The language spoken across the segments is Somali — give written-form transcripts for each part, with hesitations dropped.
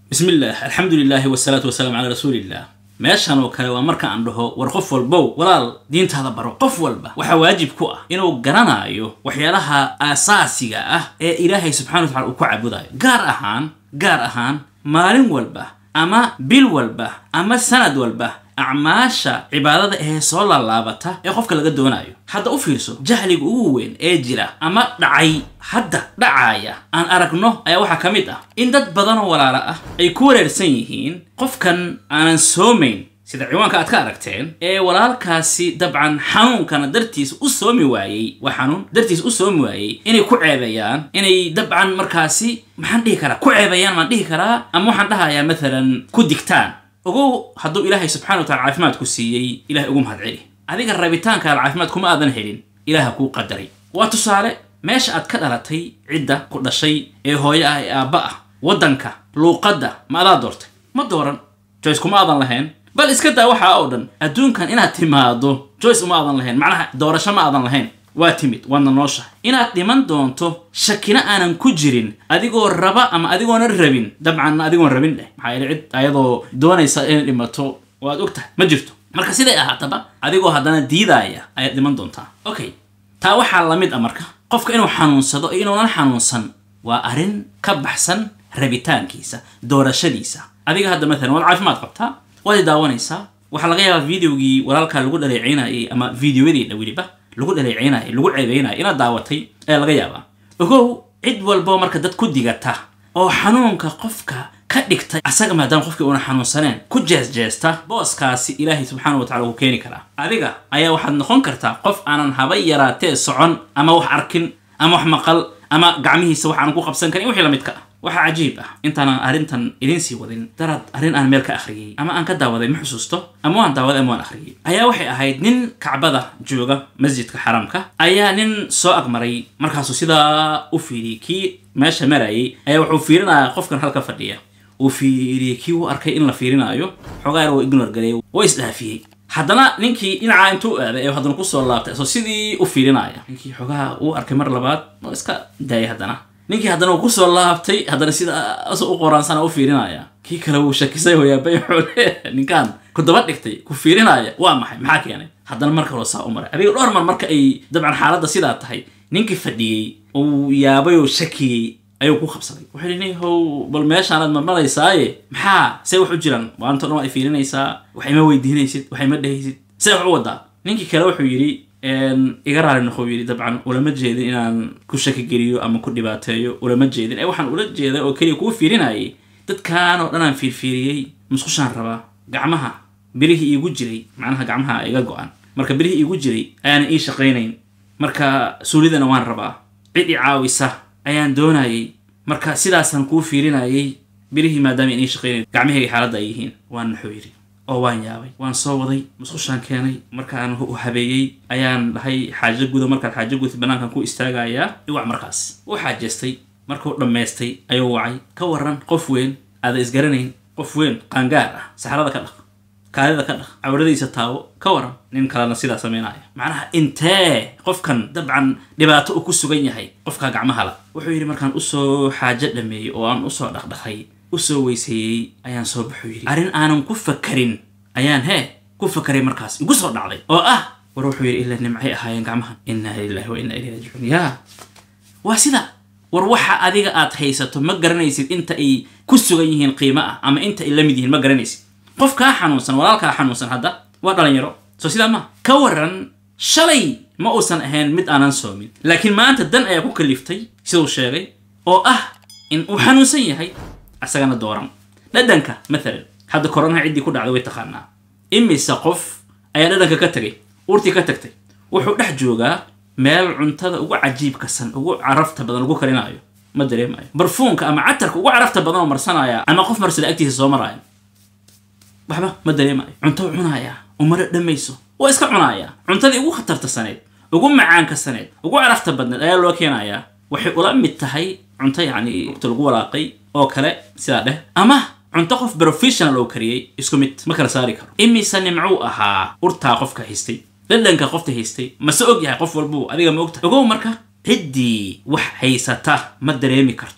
بسم الله الحمد لله والصلاة والسلام على رسول الله meeshan oo kale waa marka aan dhaho war qof walbo walaal diintaada baro qof walba waxa waajib ku ah inuu garanayo waxyaalaha asaasiga ah ee Ilaahay subhanahu wa ta'ala uu ku caabudayo gaar ahaan maalin walba ama bil walba ama sanad walba acmaasha cibaadada ee soo laabata ee qofka laga doonayo hadda u fiirso jahliga ugu weyn ee jira ama dhacay hadda dhacaya aan aragno ayaa waxa kamid ah in dad badan oo walaala ah ay ku wareersan yihiin qofkan aanan soomeyn sida ciwaanka aad ka aragteen ee walaalkaasi dabcan xanuunkana dartiis u soomi waayay waxaanu dartiis u soomi waayay inay ku ceebayaan inay dabcan markaasi maxaan dhihi karaa ku ceebayaan ma dhihi karaa ama waxaan dhahayaa midalan ku digtaan ogow hadduu Ilaahay subhanahu wa ta'ala caafimaad ku siiyay Ilaahay ugu mahad celi adiga rabitaanka caafimaad kuma aadan helin Ilaahay ku qadaray waa tusaale meesha aad ka dhalatay cidda ku dhashay ee hooyo ah ee aabba ah wadanka luuqada ma aad doortay ma dooran choice kuma aadan lahayn bal iska daa waxa oo dhan adduunkan inaad timaado choice uma aadan lahayn macnaha doorasho ma aadan lahayn waa timid wadna noosha inaad dhiman doonto shakina aanan ku jirin adigoo raba ama adigoona rabin dabcan adigoon rabin maxaa yeelay cid ayadoo doonaysa in dhimato waad ogtahay ma jirto marka siday ahaataba adigoo haddana diidaya ayaad dhiman doontaa okay taa waxaa la mid ah marka qofka inuu xanuunsado iyo inuunan xanuunsan waa arrin ka baxsan rabitaankiisa doorashadiisa adiga hadda مثلا wad caafimaad qabtaa waad daawanaysaa waxa laga yaabaa videogii walaalka lagu dhaleeceynay ama videoyadii waliba lagu dhaleeceynay lagu ceebeynay ina daawatay ee laga yaabaa ogow cid walba marka dad ku digata oo xanuunka qofka ka dhigtay asaga maadaama qofkii uu xanuunsaneen ku jeesta booskaasi Ilaahay subhanahu wa ta'ala uu keeni kara adiga ayaa waxaad noqon kartaa qof aanan haba yaraatee socon ama wax arkin ama wax maqal ama gacmihiisa wax aan ku qabsan karin wixii la midka waxa cajiib ah intaan arintan idin sii wadin darad arin aan meel ka akhriyay ama aan ka daawaday ma xusuusto ama aan daawaday ama aan akhriyay ayaa waxay ahayd nin Kacbada jooga masjidka xaramka ayaa nin soo agmaray markaas sida u fiiriyay ki meesha marayay ayaa wuxuu fiirinayaa qofkan halka fadhiya uu fiiriyay ki uu arkay in la fiirinayo xogaar oo ignore galay oo isdaafiyay haddana ninkii dhinaca intuu aaday ee haddana ku soo laabtay soo sidii u fiirinaya ninkii xogaa uu arkay mar labaad oo iska daayay haddana ninkii haddana uu ku soo laabtay haddana sida asoo u qoraansan u fiirinaya kii kale uu shakisay hooyaabay xoole ninkan ku daba dhigtay ku fiirinaya waa maxay keenay haddana marka loo saa u maray adiga dhowr mar marka ay dabcan xaaladda sidaa tahay ninkii fadhiyay uu yaabay oo shakiyay ayuu ku qabsaday wuxuu yiri how bal meeshaan aad marmalaysaay maxaa say wax u jiraan waanto dhan ay fiirinaysaa waxay ma weydiinaysid waxay ma dhahaysid say wax u wadaa ninkii kale wuxuu yiri iga raali noqo yiri dabcan ulama jeedin inaan ku shaki geliyo ama ku dhibaateeyo ulama jeedin ay waxaan ula jeeday oo kaliya ku fiirinayay dadkaan oo dhan aan fiirfiiriyay musqushaan rabaa gacmaha birihii igu jiray macnaha gacmaha iga go'an marka birihii igu jiray ayaan ii shaqeynayn marka suulidana waan rabaa cid i caawisa ayaan doonayay marka sidaasan ku fiirinayay birihii maadaama ii shaqeynayn gacmahayga xaaladda ay yihiin waan naxo yiri oo waan yaabay waan soo waday musqushaan keenay markaan u habeeyay ayaan dhahay xaajo gudo marka xaajo gudo banaankan ku istaagaya iwac markaas oo xaajeestay markuu dhameystay ayuu wacay ka waran qof weyn aad isgaranayn qof weyn qaangaar ah saxarada ka dhaq kaadida ka dhaq awradiisa taawo ka waran nin kale sidaa sameynaya macnaha intee qofkan dabcan dhibaato uu ku sugan yahay qofka gacmaha la wuxuu yiri markaan u soo xaajo dhameeyay oo aan u soo dhaqdhaqay usoo weysayay ayaan soo baxo yiri arin aanan ku fakarin ayaan ku fakaray markaas igu soo dhacday oo ah war wuxuu yiri ilaa nimcay ahaayeen gacmaha inna lillahi wa inna ilayhi raaji'un ya waa sida war waxa adiga aad haysato ma garanaysid inta ay ku sugan yihiin qiimo ah ama inta ay la mid yihiin ma garanaysid qofka xanuunsan walaalka xanuunsan hadda waa dhalinyaro soo sida ma ka waran shalay ma uusan ahayn mid aanan soomin laakiin maanta dan ayaa ku kaliftay sidoo sheegay oo ah in uu xanuunsan yahay asagana dooran dhadanka مثلا hadda corona cidii ku dhacday way taqaanaa imisa qof ayaa dhadanka ka tagay urti ka tagtay wuxuu dhex joogaa meel cuntada ugu cajiibka san ugu carafta badan ugu karinayo ma dareemayo barfuunka ama catarka ugu carafta badan oo marsanaya ama qof marsada agtiisa soo maraya waxba ma dareemayo cunto cunaya umar dhamayso oo iska cunaya cuntadii ugu khatarta saneed ugu macaanka saneed ugu carafta badan ayaa loo keenaya waxay ula mid tahay cunto yaani lagu walaaqay oo kale sida dheh ama cunto qof professional oo kariyay isku mid ma kala saari karo imisa nimcuu ahaa urtaa qofka haystay dhadanka qofta haystay ma soo og yahay qof walbo adiga ma ogta ogow marka cidii wax haysata ma dareemi karto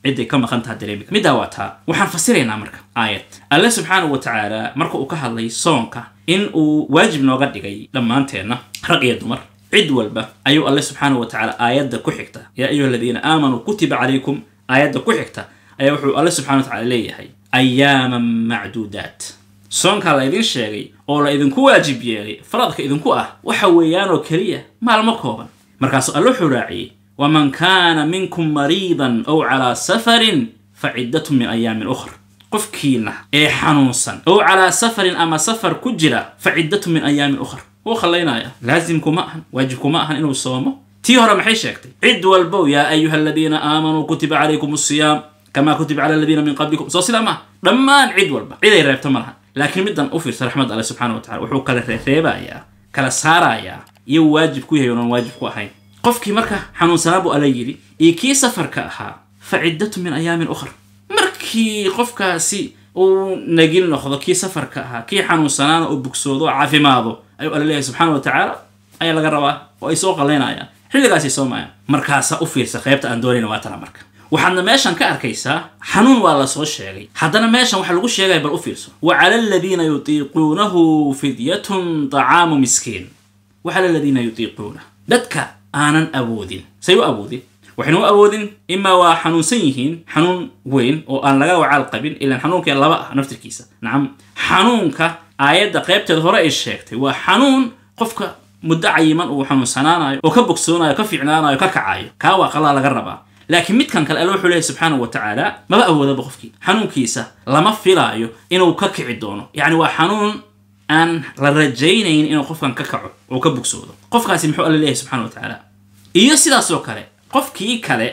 عدي كما خنتها دريمك مداواتها وحن فسرينا مركا آيات الله سبحانه وتعالى مركا وكهل لي صونكا إن واجب نوغد دقي لما أنتنا رقية دمر عد والبا أيو الله سبحانه وتعالى آيات كحكتا يا أيها الذين آمنوا كتب عليكم آيات كحكتا أيو الله سبحانه وتعالى ليه أياما معدودات صونكا لا إذن شيغي أو لا إذن كواجب يغي فرضك إذن كواه وحويانو كريه ما المكوبا مركاس الله حراعي ومن كان منكم مريضا أو على سفر فعدة من أيام أخرى قفكينا حنوصا أو على سفر أما سفر كجرا فعدة من أيام أخرى وخلينا يا لازمكم معهن واجبكم معهن إنه الصوم تيهرا محي شاكتي عد والبو يا أيها الذين آمنوا كتب عليكم الصيام كما كتب على الذين من قبلكم صوصي ما لما عد والبا إذا يرابط مرها لكن مدن أفر رحمة الله سبحانه وتعالى وحو كلا ريبا يا كلا سارا يا يو واجب كويه يونان واجب كوهين قفكي مركا حنون سنابو أليلي إيكي سفر كأها فعدة من أيام أخرى مركي قفكا سي ونجيل ناخذ كي سفر كأها كي حنون سنان أو بكسودو عافي ماضو أيو الله سبحانه وتعالى أي لقربا وأي سوق لنا يا حلي قاسي سوما مركاسا أفير سخيبت أندورين واتنا مركا وحنا ماشان كأركيسا حنون والله سو الشيغي حدنا ماشان وحا لغو الشيغي بالأفيرسو وعلى الذين يطيقونه فدية طعام مسكين وعلى الذين يطيقونه ددك آنان أبودين سيو أبودين وحنو أبودين إما وحنون سيهين حنون وين أو أن لغا وعال قبين إلا حنون كي الله بقى نفت الكيسة نعم حنونك آيات قيبت الهراء الشيكتي وحنون قفك مدعيما وحنون سنانا وكبكسونا وكفعنانا وككعاي كاوا قلا لغربا لكن متكن كالألوح له سبحانه وتعالى ما بقى أبوذا بقفكي حنون كيسة لما فلايو إنو ككعي دونه يعني وحنون أن رجينين إنه قفكان ككعو وكبكسوده قفكا سمحو الله سبحانه وتعالى إيو سيدا سو كالي قفكي كالي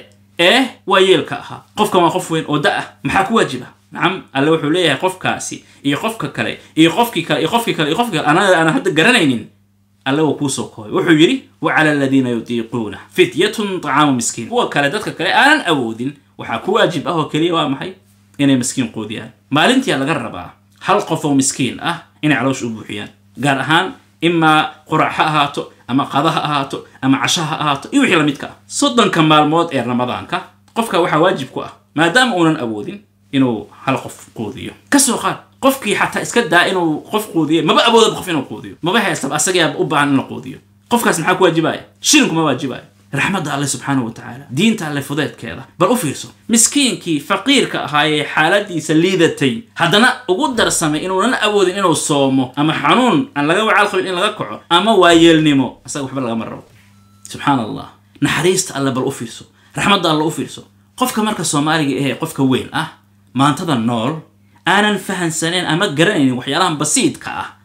ويلكا أها قفكا ما قفوين ودأه محاكو واجبه نعم الله وحو ليه قفكاسي إيو قفكا كالي إيو قفكي كالي إيو قفكي كالي إيو قفكي كالي أنا هدى قرانينين الله وكوسو كوي وحو يري وعلى الذين يطيقونه فتية طعام مسكين هو كالي دادك كالي أنا أودين وحاكو واجب أهو كالي وامحي إني مسكين قوديان مالنتي على قربا هل قفو مسكين إني علوش أبوحيان قال أهان إما قرعها هاتو أما قضاها هاتو أما عشاها هاتو إيوحي لميتك صدن كمال موت رمضانك قفك وحا واجب كوا ما دام أونا أبودين إنو هل قف قوديو كسو قال قفكي حتى إسكدا إنو قف قوديو ما بقى أبوذا بقف إنو قوديو ما بقى يستبقى أساقيا بأبا عن إنو قوديو قفك اسمحاك واجباي شيرنكم ما واجباي رحمة الله سبحانه وتعالى دين تعالى فضيت كذا بل أفيرسو مسكين كي فقير كهاي حالتي سليدتي هذانا أقدر السماء إنه لنا أبود إنه الصوم أما حنون أن لقوا عالقوا إن لقوا أما وايلنمو أسأل حب الله مرة سبحان الله نحريست الله بل أفيرسو رحمة الله أفيرسو قفك مركز سومالي قفك وين ما انتظر النور أنا فهن سنين أما قرأني وحيالهم بسيط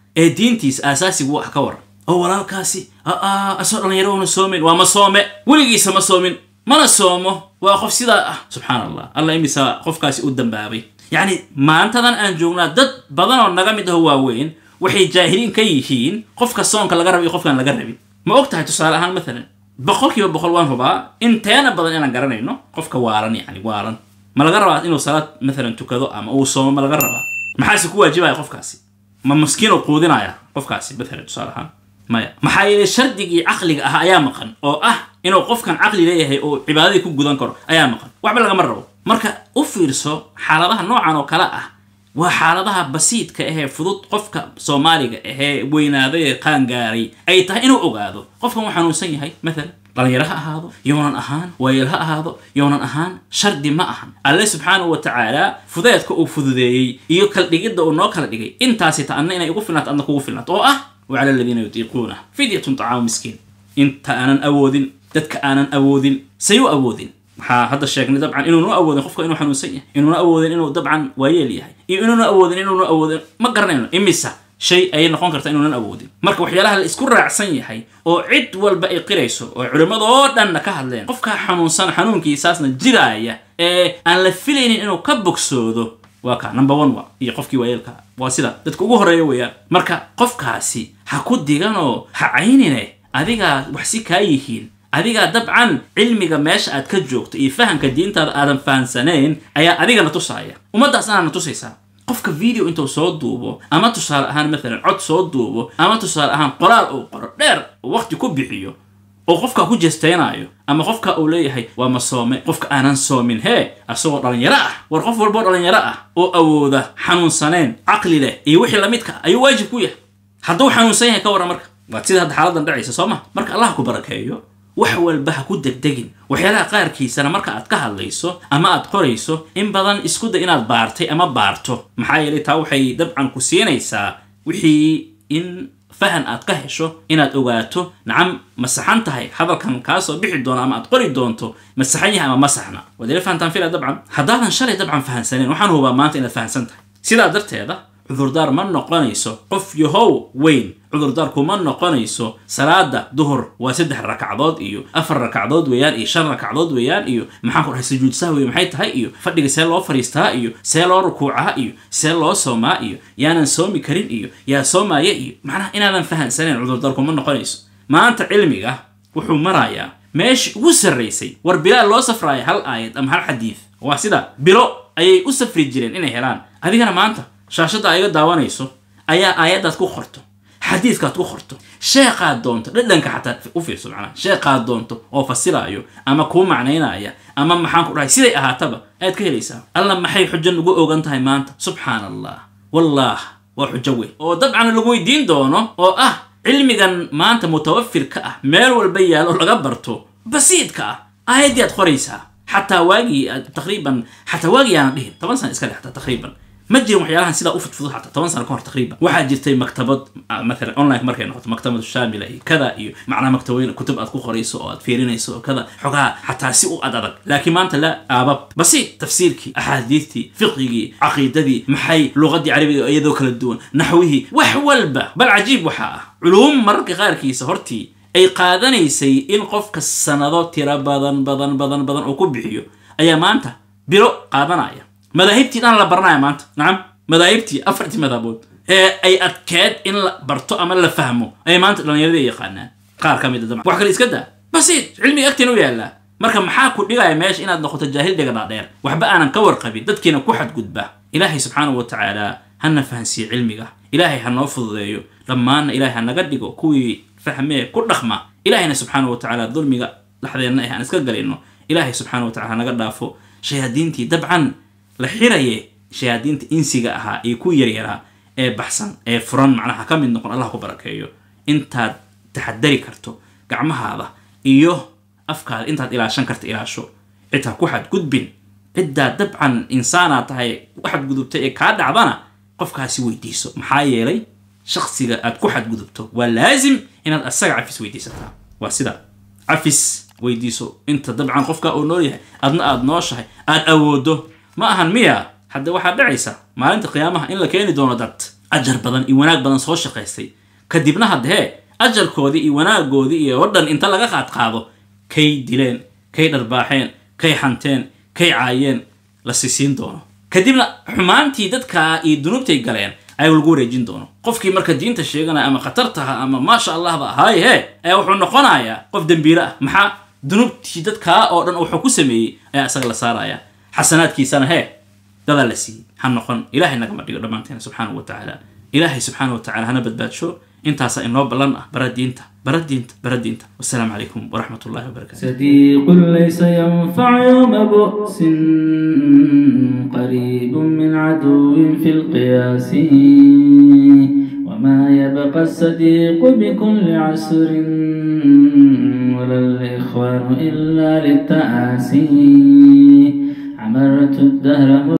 دينتيس أساسي هو حكور أولا كاسي أسأل أن يرون الصومين وما صومه ولقيس ما صومين ما نصومه وأخف سيدا سبحان الله الله يمسا خف كاسي قدام بابي يعني ما أنت ذن أنجونا ضد بدن النجم ده هو وين وحي جاهلين كيهين خف كالصوم كالجربي خف كان الجربي ما وقتها تسأل هان مثلا بخل كي بخل وان فبا أنت أنا بدن أنا جرني إنه خف كوارن يعني وارن ما الجربات إنه صلاة مثلا تكذو أما أو صوم ما الجربات ما حاسك هو جباي خف كاسي ما مسكين وقودنا يا خف كاسي مثلا تسأل هان ما حايل شردقي عقلي أيام مقن أو إنه قف كان عقلي ليه أو عبادي يكون جودان كر أيام مقن وعمل لك مرة مركا أفيرسو حالتها نوعا وكلاء وحالتها بسيط كأه فضوط قف كصومالي كأه وين هذا كان جاري أي تهينه أقعده قف كم سني هاي مثلا قال يرها هذا يونا أهان ويلها هذا يونا أهان شرد ما أهان الله سبحانه وتعالى فضيتك أو فضيي يكل لجد أو ناكل لجي أنت ستأننا إن يقف لنا أنك يقف لنا وعلى الذين يطيقونه فدية طعام مسكين انت انا اودين ددك انا اودين سيو اودين هذا الشيء طبعا انه نو اودين خفك انه حنوسيه انه اودين انه طبعا ويل yahay انه اودين انه اودين ما قرنينو امسا شيء ay noqon karta inuu awoodin marka waxyaalaha la isku raacsan yahay oo cid walba ay qirayso oo culimadu oo dhan ka hadleen qofka xanuunsan xanuunkiisaasna jiraaya aan la filaynin inuu ka bogsoodo waa ka number 1 waa iyo qofkii waayelka waa sida dadku ugu horeeyo weeyaan marka qofkaasi ha ku digano ha caynine adiga wax si ka yihiin adiga dabcan cilmiga meesha aad ka joogto iyo fahanka diintaada aadan fahansaneen ayaa adiga na tusaya umadaasna na tusaysa qofka video intuu soo duubo ama tusaale ahaan مثلا cod soo duubo ama tusaale ahaan qoraal oo qoro dheer waqti ku bixiyo oo qofka ku jeesteenaayo ama qofka uu leeyahay waa masoome qofka aanan soomin asagoo dhalinyaro ah war qof walba dhalinyaro ah oo awooda xanuunsaneen aqli leh iyo wixii la midka ayuu waajib ku yahay hadduu xanuunsan yahay ka waran marka waa sida hadda xaaladan dhacaysa Soomaa marka Allah ku barakeeyo wax walba ha ku degdegin waxyaalaha qaarkiisana marka aad ka hadlayso ama aad qorayso in badan isku day inaad baartay ama baarto maxaa yeelay taa waxay dabcan ku siinaysaa wixii in fahan aad ka hesho inaad ogaato nacam masaxan tahay hadalkan ka soo bixi doona ama aad qori doonto masaxan yahay ama masaxna wadila fahantan fiila dabcan haddaadan shalay dabcan fahansaneen waxaan hubaa maanta inaad fahansan tahay sidaa darteeda cudurdaar ma noqonayso qof yahow weyn cudurdaar kuma noqonayso salaada duhur waa 3 rakcadood iyo 4 rakcadood weeyaan iyo 5 rakcadood weeyaan iyo maxaan ku dhahay sujuud sahwi maxay tahay iyo fadhiga see loo fariistaa iyo see loo rukuucaa iyo see loo soomaa iyo yaanan soomi karin iyo yaa soomaya iyo macnaha inaadan fahansaneen cudurdaar kuma noqonayso maanta cilmiga wuxuu marayaa meesh ugu sareysay war bilaa loo safraay hal aayad ama hal xadiis waa sida bilo ayay u safri jireen inay helaan adigana maanta shaashada ayaga daawanayso ayaa aayadaad ku qorto xadiiskaad ku qorto sheeqaad doonto dhadhanka xataa u fiirso macnaha sheeqaad doonto oo fasiraayo ama ku macnaynaya ama maxaan ku dhahay siday ahaataba aad ka helaysaa alla maxay xujan ugu ogan tahay maanta subhanallah wallah wa xujawi oo dabcan lagu weydiin doono oo cilmigan maanta mutawaffirka meel walba yaalo laga barto basiidka aayadaad qoraysaa حتى واجي تقريبا حتى واجي أنا به طبعا سنة إسكال حتى تقريبا ما جي وحيالها سيدا أفضل حتى طبعا سنة كهر تقريبا واحد جرتي مكتبات مثلا أونلاين مركز نحط مكتبة الشاملة كذا معنا مكتبين كتب أتكو خريسو أو أتفيرين يسو كذا حقها حتى سيء أدرك لكن ما أنت لا أباب بسيط تفسيرك أحاديثي فقهي عقيدتي محي لغتي عربية أيضا كل الدون نحوه وحولبة بل عجيب وحاء علوم مركز غير كي سهرتي أي قادنيسي إن قفك السنادات ترى بدن أو كبحيو أي ما أنت بيرو قادنايا مذاهبتي أنا لبرنايا ما أنت نعم مذاهبتي أفرتي مذهبوت أي أتكاد إن برتو أمل لفهمه أي ما أنت لن يريد يقانا قار كم يددمع وحكا ليسكدا بسيط علمي أكتنو يالا مركا محاكو لغاية ماش إنا دخوت الجاهل ديقا دير وحبا أنا نكور قبيل دادكينا كوحد قدبه إلهي سبحانه وتعالى هنا فهنسي علمي إلهي هنوفض ذيو لما أن إلهي هنقدقو كوي فهمه كل رخمة إلهينا سبحانه وتعالى ظلمي لحظة إحنا نسكت إنه إلهي سبحانه وتعالى نقدافه شهادينتي دبعا لحيرة شهادينتي إنسيقها يكون يريها بحثا فرن معناها كم من نقول الله كبركيه أنت تحدري كرتو قعم هذا إيوه أفكار أنت إلى شنكرت إلى شو إنت كوحد قدبين إدى دبعا إنسانة هاي واحد قدبتي كاد عضنا قفك هسوي ديسو محايلي شخصي أتكوحد قدبته ولازم إن السجع عفيس ويديسها وسيدا عفيس ويديسو أنت طبعا قفك أو نوريه أدناش هاي أودو ما أهمية حد واحد عيسى ما أنت قيامه إلا كأني دون دت أجر بدن إيوانك بدن صوش قيسي كدبنا هاد هاي أجر كودي إيوانك كودي وردن أنت لقى قاد قاضو كي دلين كي درباحين كي حنتين كي عاين لسيسين دونه كدبنا حمانتي دتك يدنوبتي قلين أي والجوري جندونه قفكي مركز دين تشيغنا أما خطرتها أما ما شاء الله بقى هاي أي وحنا قنايا قف دنبيرة محا دنوب تشدد كا أو دن أو حكوسمي أي أسأل سارايا حسنات كي سنة هاي ده لسي حنقن إلهي نقم ديق دمانتين سبحانه وتعالى إلهي سبحانه وتعالى هنا بدبات شو انت هسا إنه بلنا برد انت والسلام عليكم ورحمة الله وبركاته. صديق ليس ينفع يوم بؤس قريب من عدو في القياس وما يبقى الصديق بكل عسر ولا الإخوان إلا للتآسي عمرت الدهر